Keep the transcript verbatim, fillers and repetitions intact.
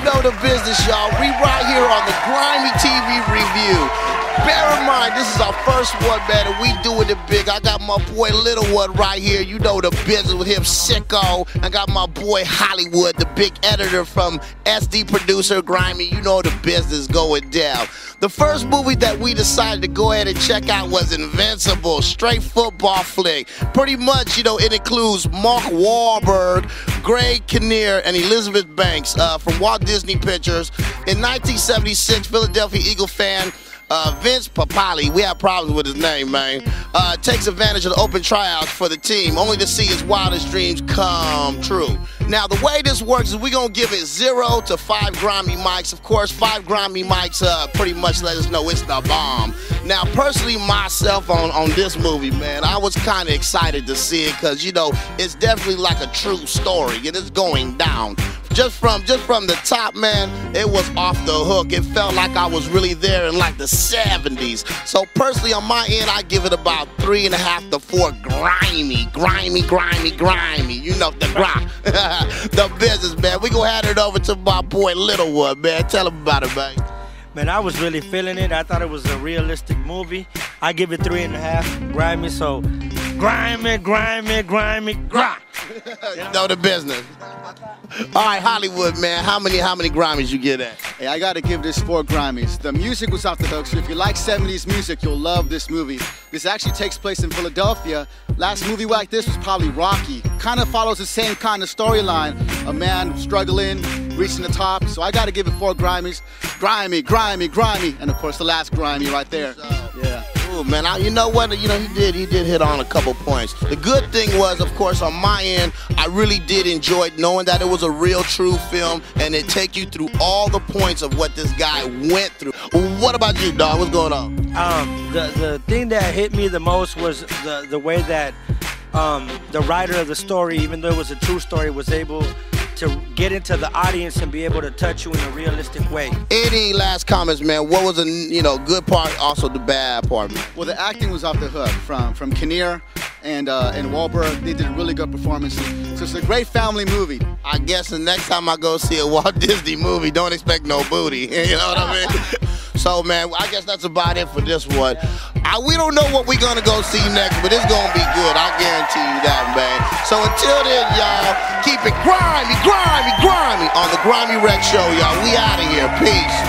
know the business, y'all. We right here on the Grimy T V Review. Bear in mind, this is our first one, man, and we doing it big. I got my boy Little One right here. You know the business with him, Sicko. I got my boy Hollywood, the big editor from S D Producer Grimy. You know the business going down. The first movie that we decided to go ahead and check out was Invincible, straight football flick. Pretty much, you know, it includes Mark Wahlberg, Greg Kinnear, and Elizabeth Banks uh, from Walt Disney Pictures. In nineteen seventy-six, Philadelphia Eagle fan Uh, Vince Papale, we have problems with his name, man, uh, takes advantage of the open tryouts for the team, only to see his wildest dreams come true. Now, the way this works is we're going to give it zero to five grimy mics. Of course, five grimy mics uh, pretty much let us know it's the bomb. Now, personally, myself on, on this movie, man, I was kind of excited to see it because, you know, it's definitely like a true story, and it's going down. Just from just from the top, man, it was off the hook. It felt like I was really there in like the seventies. So personally, on my end, I give it about three and a half to four grimy, grimy, grimy, grimy. You know the grime, the business, man. We gonna hand it over to my boy Little One, man. Tell him about it, man. Man, I was really feeling it. I thought it was a realistic movie. I give it three and a half grimy. So grimy, grimy, grimy, grime. You know the business. All right, Hollywood, man, how many how many Grammys you get at? Hey, I gotta give this four Grammys. The music was off the hook, so if you like seventies music, you'll love this movie. This actually takes place in Philadelphia. Last movie like this was probably Rocky. Kind of follows the same kind of storyline. A man struggling, reaching the top. So I gotta give it four Grammys. Grimy, grimy, grimy, and of course the last grimy right there. Yeah. Ooh, man, I, you know what? You know, he did he did hit on a couple points. The good thing was, of course, on my end, I really did enjoy knowing that it was a real, true film, and it take you through all the points of what this guy went through. What about you, dog? What's going on? Um, the the thing that hit me the most was the the way that um, the writer of the story, even though it was a true story, was able to get into the audience and be able to touch you in a realistic way. Any last comments, man? What was the you know good part, also the bad part, man? Well, the acting was off the hook from from Kinnear and uh, and Wahlberg. They did really good performances. So it's a great family movie. I guess the next time I go see a Walt Disney movie, don't expect no booty. You know what I mean? So, man, I guess that's about it for this one. I, we don't know what we're going to go see next, but it's going to be good. I guarantee you that, man. So until then, y'all, keep it grimy, grimy, grimy on the Grimy Rec Show, y'all. We out of here. Peace.